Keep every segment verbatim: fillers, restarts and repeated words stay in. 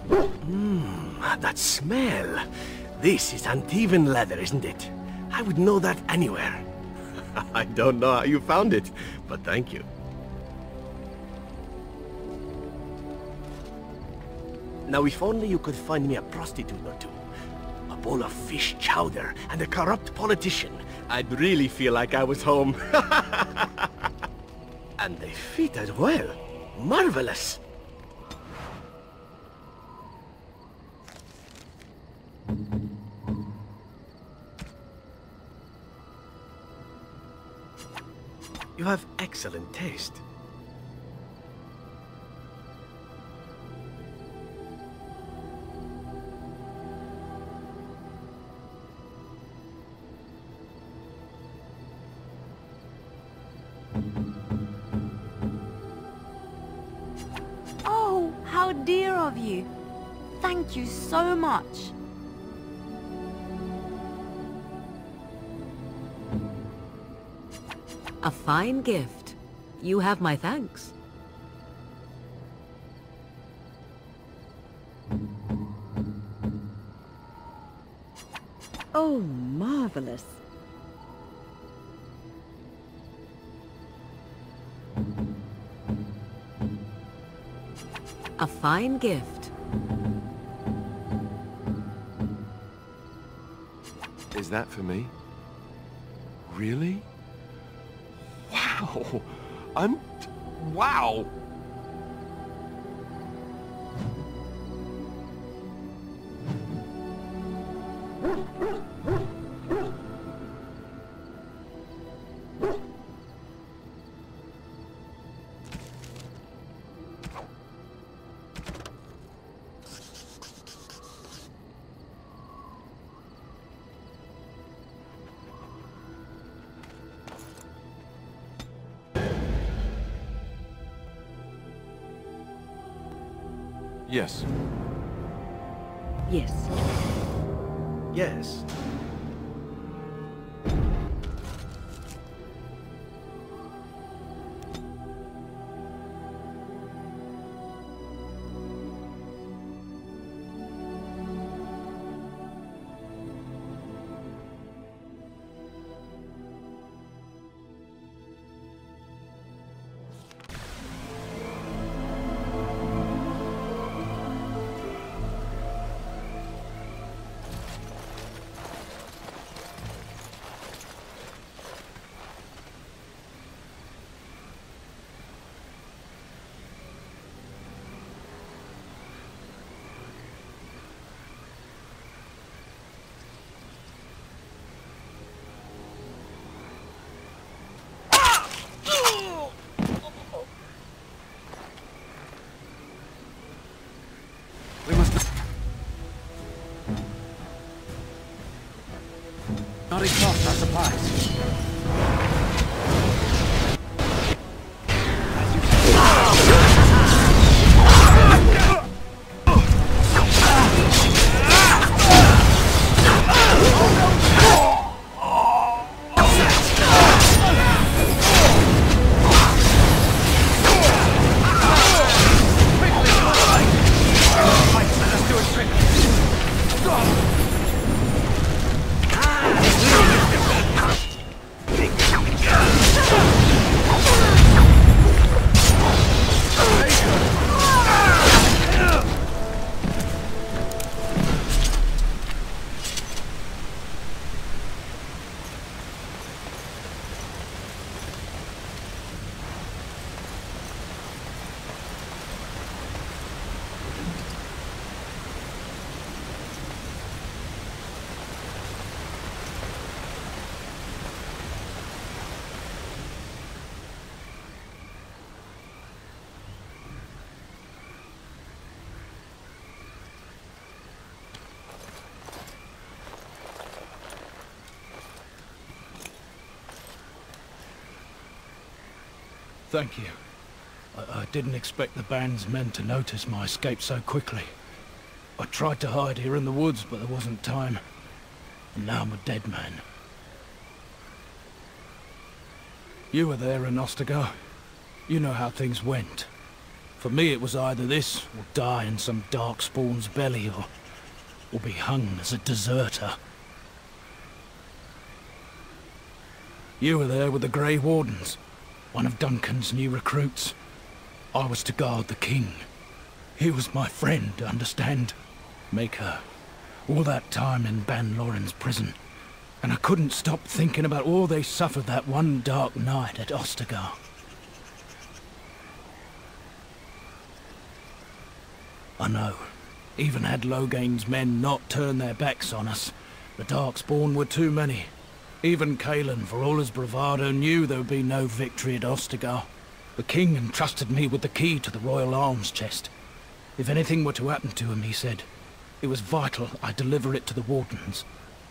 Mmm, that smell. This is uneven leather, isn't it? I would know that anywhere. I don't know how you found it, but thank you. Now, if only you could find me a prostitute or two, a bowl of fish chowder, and a corrupt politician, I'd really feel like I was home. And they fit as well. Marvelous! You have excellent taste. Oh, how dear of you. Thank you so much. A fine gift. You have my thanks. Oh, marvelous. A fine gift. Is that for me? Really? Wow! I'm... wow! Yes. Yes. Yes. Not exhaust our supplies. Thank you. I, I didn't expect the band's men to notice my escape so quickly. I tried to hide here in the woods, but there wasn't time. And now I'm a dead man. You were there in Ostagar. You know how things went. For me it was either this, or die in some Darkspawn's belly, or, or be hung as a deserter. You were there with the Grey Wardens, one of Duncan's new recruits. I was to guard the king. He was my friend, understand? Maker. All that time in Ban Loren's prison. And I couldn't stop thinking about all they suffered that one dark night at Ostagar. I know. Even had Logain's men not turned their backs on us, the Darkspawn were too many. Even Cailan, for all his bravado, knew there would be no victory at Ostagar. The king entrusted me with the key to the royal arms chest. If anything were to happen to him, he said, it was vital I deliver it to the Wardens.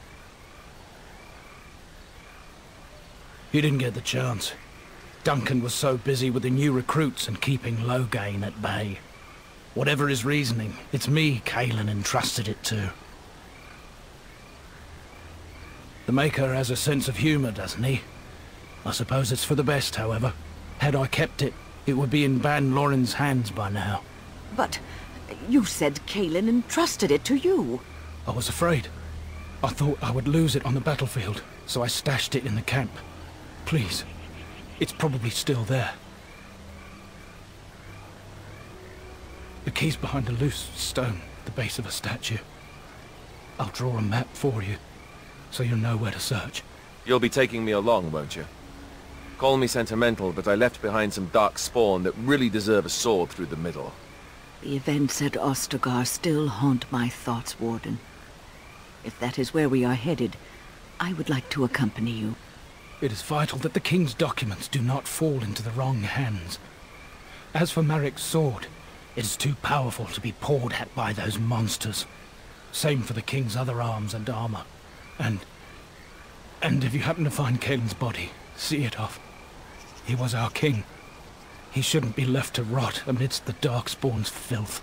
He didn't get the chance. Duncan was so busy with the new recruits and keeping Logain at bay. Whatever his reasoning, it's me Cailan entrusted it to. The Maker has a sense of humour, doesn't he? I suppose it's for the best, however. Had I kept it, it would be in Ban Loren's hands by now. But you said Cailan entrusted it to you. I was afraid. I thought I would lose it on the battlefield, so I stashed it in the camp. Please, it's probably still there. The key's behind a loose stone at the base of a statue. I'll draw a map for you, so you'll know where to search. You'll be taking me along, won't you? Call me sentimental, but I left behind some Darkspawn that really deserve a sword through the middle. The events at Ostagar still haunt my thoughts, Warden. If that is where we are headed, I would like to accompany you. It is vital that the king's documents do not fall into the wrong hands. As for Marik's sword, it is too powerful to be pawed at by those monsters. Same for the king's other arms and armor. And... and if you happen to find Cailan's body, see it off. He was our king. He shouldn't be left to rot amidst the Darkspawn's filth.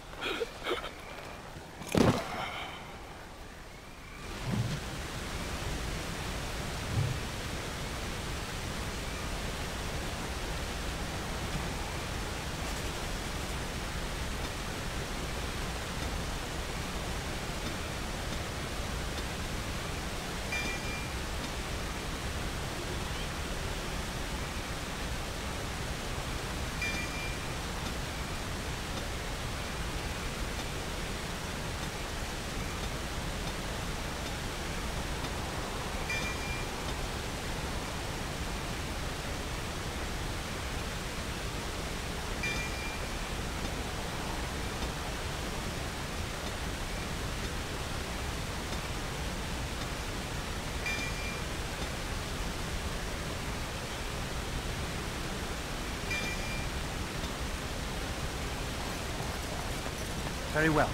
Very well.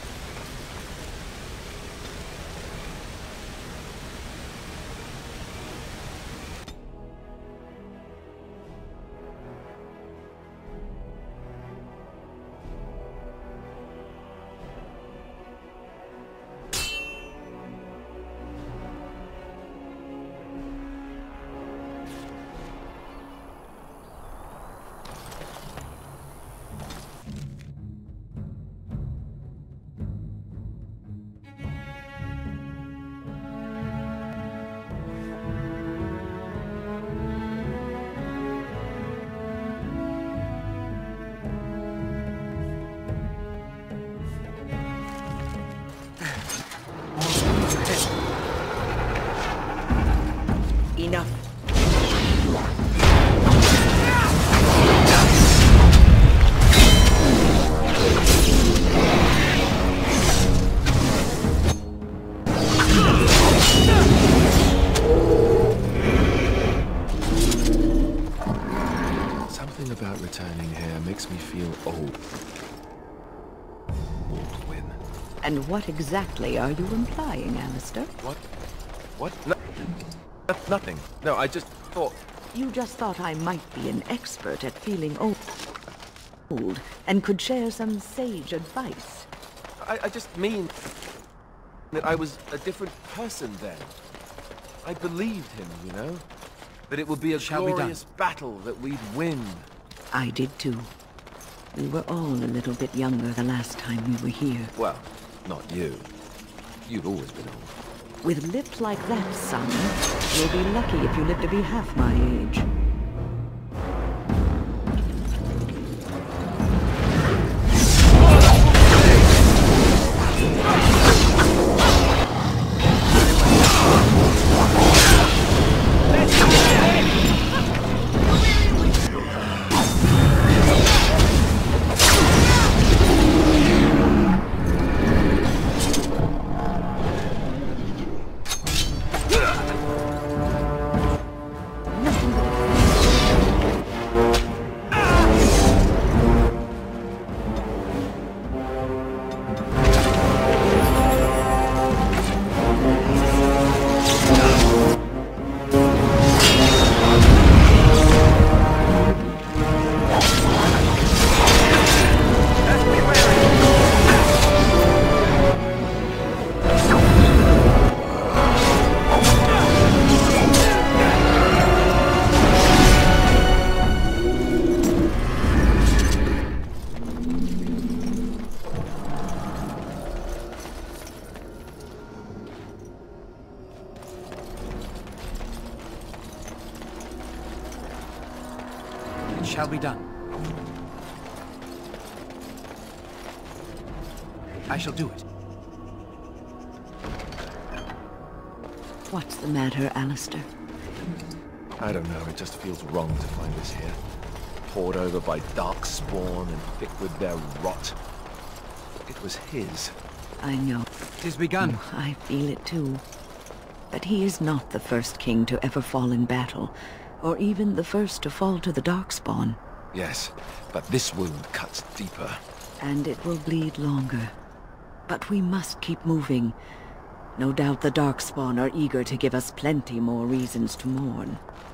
Enough. Something about returning here makes me feel old. Old win. And what exactly are you implying, Alistair? What? What? No. Nothing. No, I just thought... You just thought I might be an expert at feeling old, old and could share some sage advice. I, I just mean that I was a different person then. I believed him, you know? That it would be a Shall be done. glorious battle that we'd win. I did too. We were all a little bit younger the last time we were here. Well, not you. You've always been old. With lips like that, son, you'll be lucky if you live to be half my age. Shall be done. I shall do it. What's the matter, Alistair? I don't know, it just feels wrong to find us here. Poured over by Darkspawn and thick with their rot. It was his. I know. Tis begun. Oh, I feel it too. But he is not the first king to ever fall in battle, or even the first to fall to the Darkspawn. Yes, but this wound cuts deeper. And it will bleed longer. But we must keep moving. No doubt the Darkspawn are eager to give us plenty more reasons to mourn.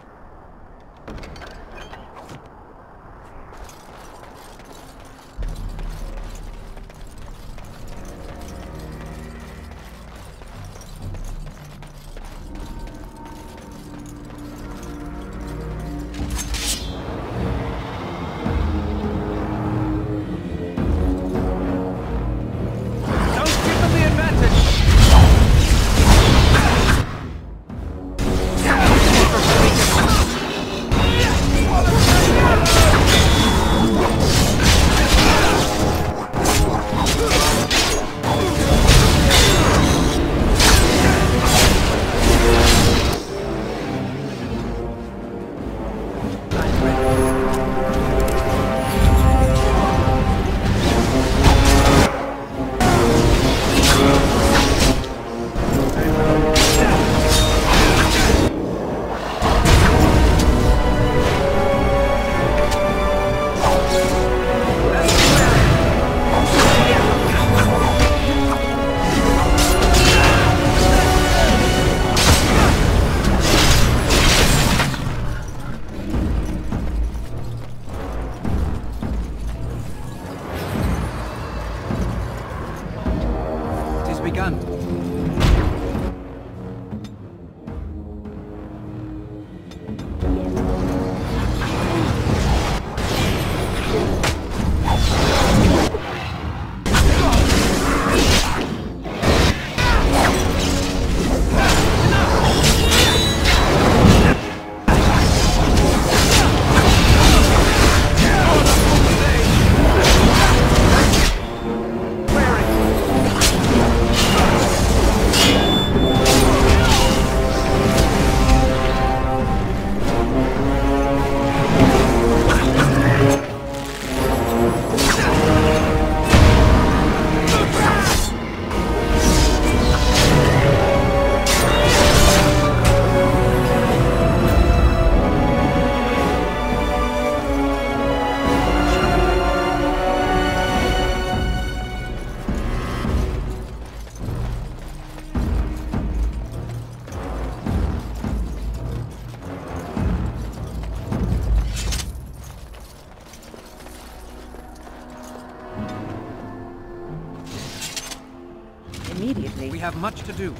We have much to do.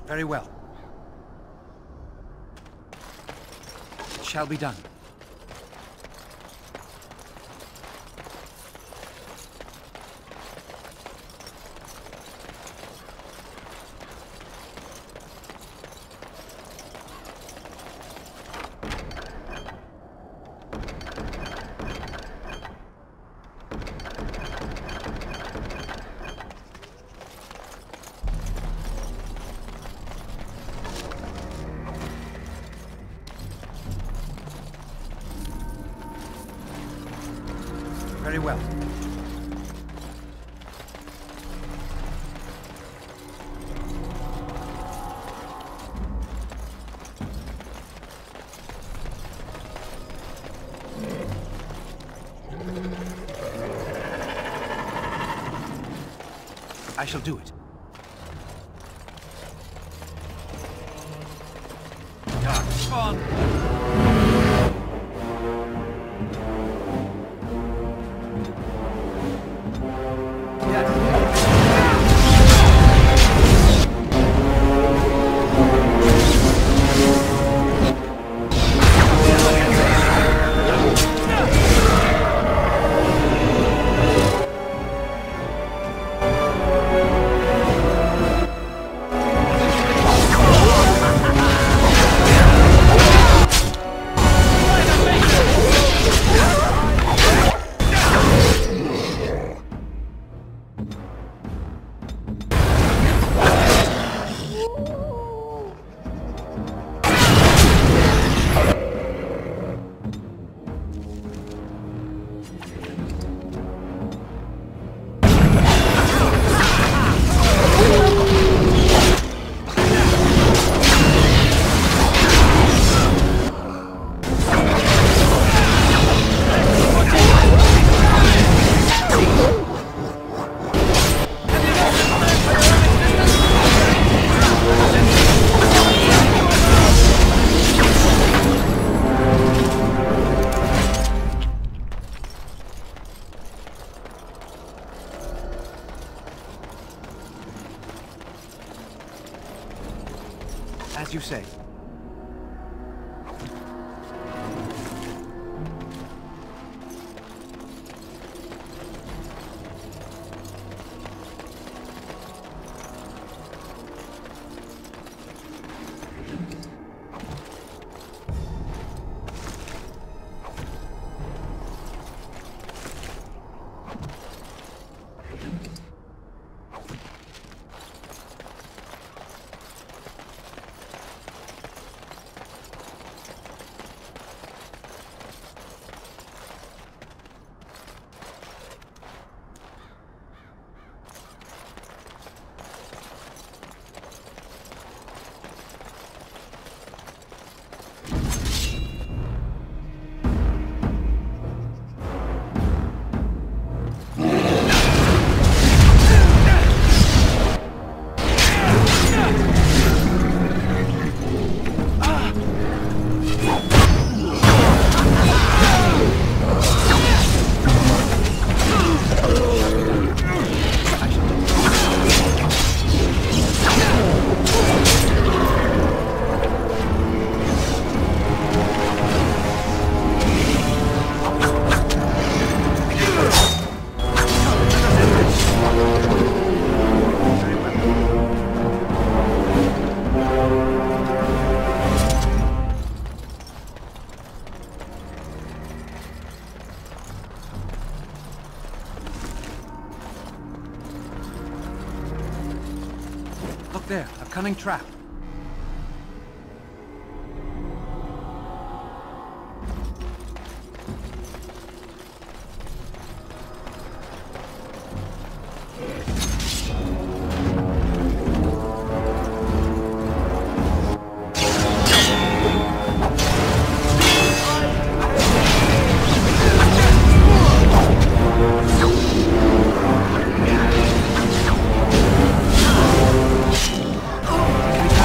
Very well. It shall be done. Very well. I shall do it. Darkspawn! As you say. Look there, a cunning trap. Can we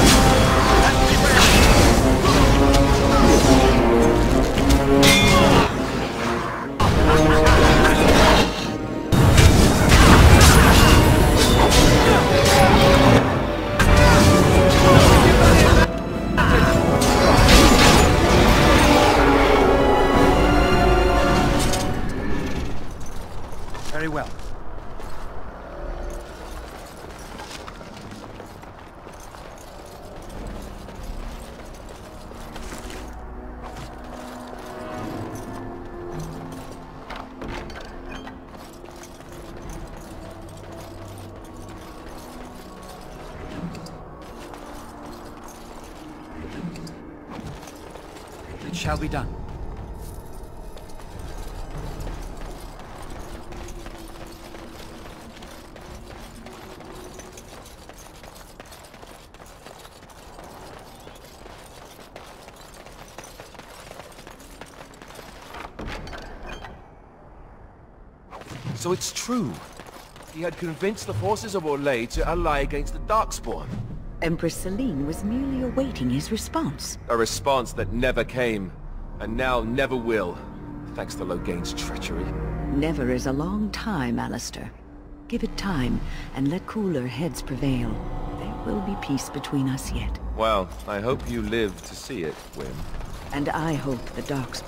shall be done. So it's true. He had convinced the forces of Orlais to ally against the Darkspawn. Empress Celine was merely awaiting his response. A response that never came, and now never will, thanks to Loghain's treachery. Never is a long time, Alistair. Give it time, and let cooler heads prevail. There will be peace between us yet. Well, I hope you live to see it, Wim. And I hope the Darkspawn...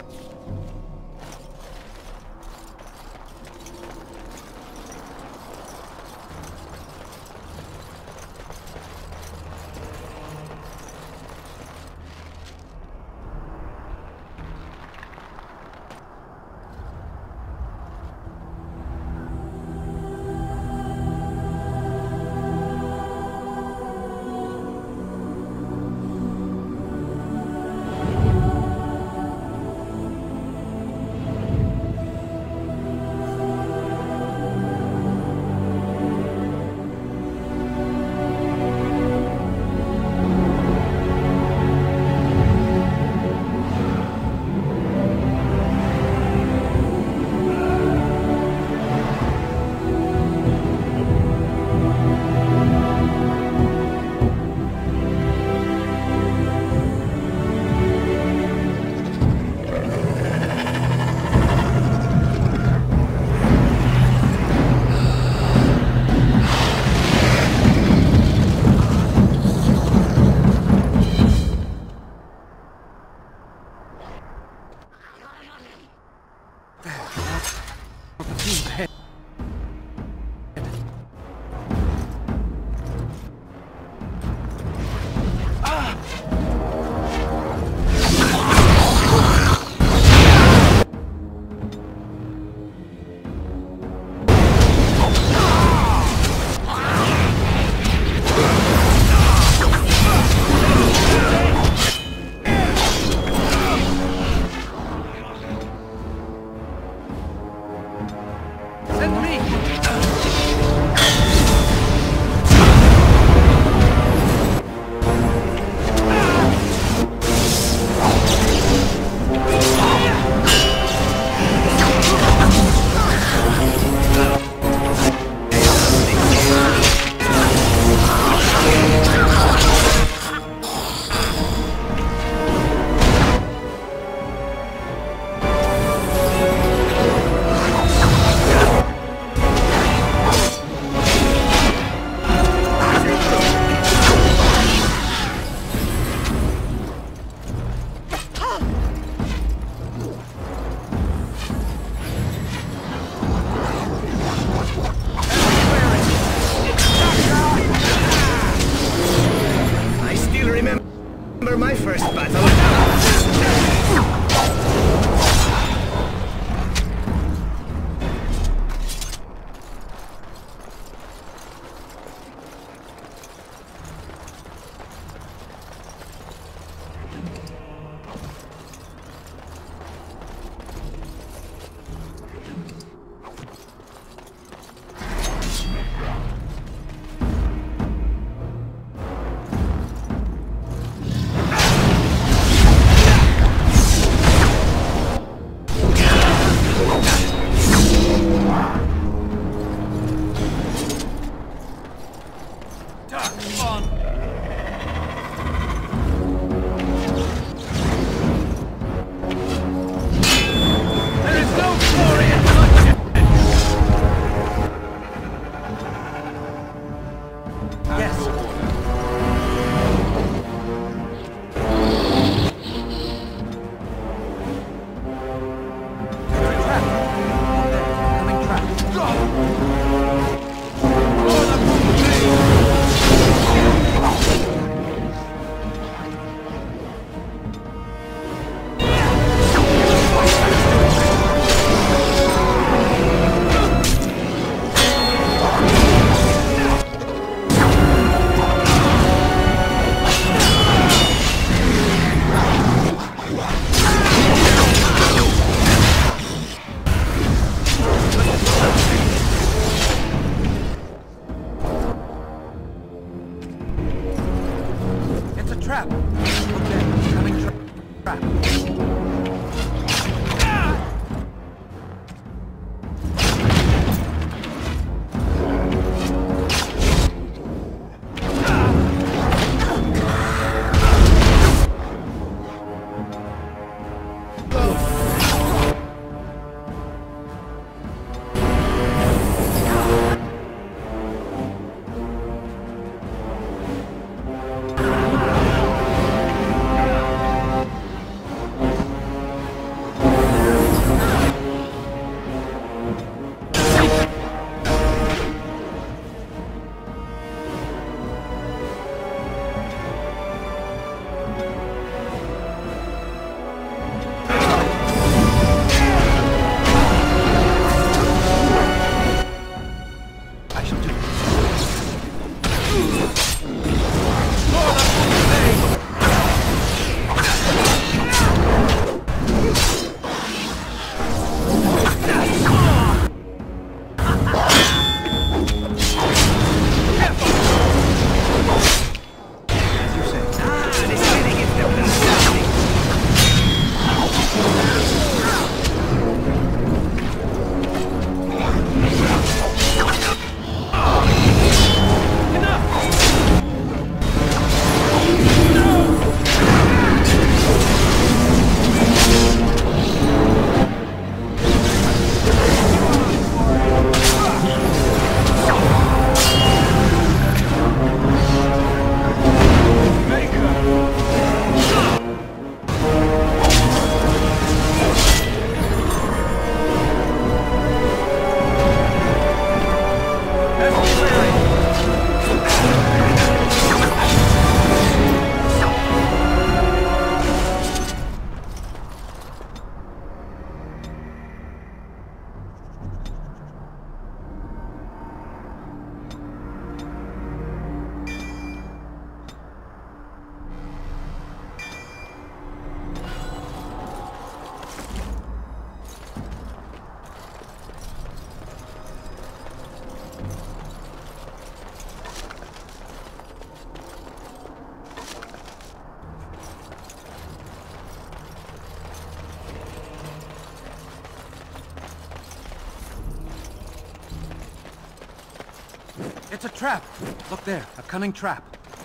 It's a trap! Look there, a cunning trap.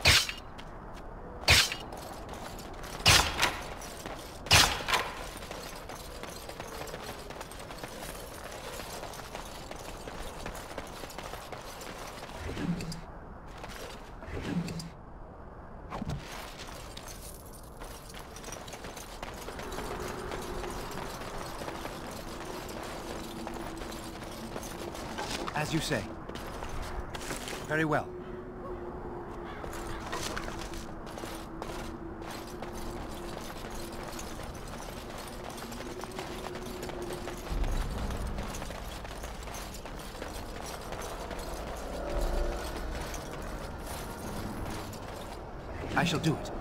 As you say. Very well. I shall do it.